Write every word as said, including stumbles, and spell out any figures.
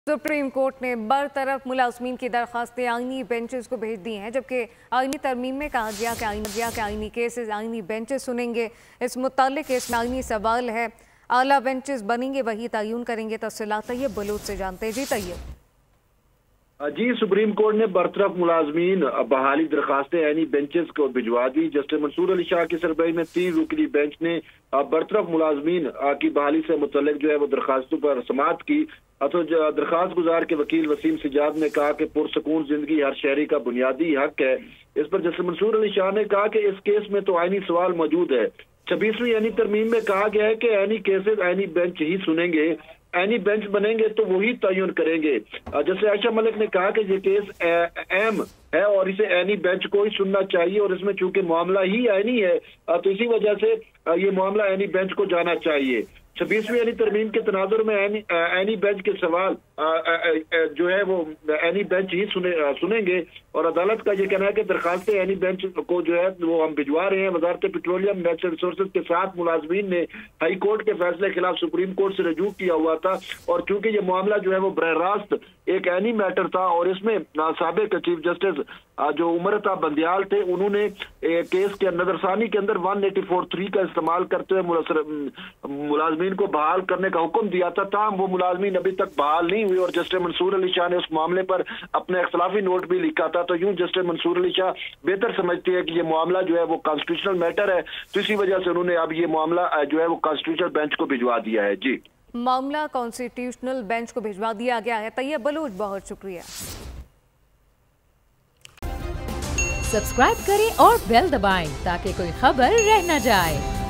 Supreme court ने बरतरफ मुलाजमीन की दरखास्तें आईनी बेंचेस को भेज दी हैं, जबकि आईनी तरमीम में कहा गया कि आईनी गया कि आईनी केसेस आईनी बेंचेस सुनेंगे। इस मुतालिक इसमें आईनी सवाल है, आला बेंचेस बनेंगे वही तयन करेंगे। तफसीलात तैयब बलूच से जानते हैं। जी तैयब। जी, सुप्रीम कोर्ट ने बरतरफ मुलाजमीन बहाली दरखास्तें आईनी बेंचेस को भिजवा दी। जस्टिस मंसूर अली शाह की सरबराही में तीन रुकनी बेंच ने बरतरफ मुलाजमीन की बहाली से मुतल्लिक जो है वो दरखास्तों पर समाअत की। तो दरखास्त गुजार के वकील वसीम सिजाद ने कहा कि पुरसकून जिंदगी हर शहरी का बुनियादी हक है। इस पर जस्टिस मंसूर अली शाह ने कहा कि इस केस में तो आईनी सवाल मौजूद है। छब्बीसवीं आईनी तरमीम में कहा गया है कि आईनी केसेस आईनी बेंच ही सुनेंगे, आईनी बेंच बनेंगे तो वही तयन करेंगे। जैसे आयशा मलिक ने कहा कि ये केस अहम है और इसे आईनी बेंच को ही सुनना चाहिए और इसमें चूंकि मामला ही आईनी है तो इसी वजह से ये मामला आईनी बेंच को जाना चाहिए। छब्बीसवीं आईनी तरमीम के तनाजुर में आईनी बेंच के सवाल जो है वो आईनी बेंच ही सुने सुनेंगे और अदालत का ये कहना है कि दरखास्तें आईनी बेंच को जो है वो हम भिजवा रहे हैं। वजारत पेट्रोलियम नेचुरल रिसोर्सेज के साथ मुलाजमीन ने हाई कोर्ट के फैसले के खिलाफ सुप्रीम कोर्ट से रजू किया हुआ था और चूंकि ये मामला जो है वो बरह रास्त एक आईनी मैटर था और इसमें साबिक चीफ जस्टिस जो उमरता बंदियाल थे उन्होंने केस के नजरसानी के अंदर वन एटी फोर थ्री का इस्तेमाल करते हुए मुलाजमीन को बहाल करने का हुक्म दिया था। ताहम वो मुलाजमीन अभी तक बहाल नहीं हुई और जस्टिस मंसूर अली शाह ने उस मामले पर अपने इख्तलाफी नोट भी लिखा था। तो यूं जस्टिस मंसूर अली शाह बेहतर समझती है कि ये मामला जो है वो कॉन्स्टिट्यूशनल मैटर है, तो इसी वजह से उन्होंने अब ये मामला जो है वो कॉन्स्टिट्यूशनल बेंच को भिजवा दिया है। जी, मामला कॉन्स्टिट्यूशनल बेंच को भिजवा दिया गया है। तैयब बलूच, बहुत शुक्रिया। सब्सक्राइब करें और बेल दबाएं ताकि कोई खबर रह न जाए।